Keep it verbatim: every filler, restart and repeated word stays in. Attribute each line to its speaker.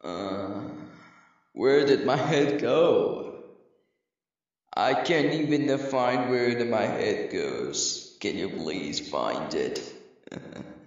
Speaker 1: Uh, where did my head go? I can't even find where the- my head goes. Can you please find it?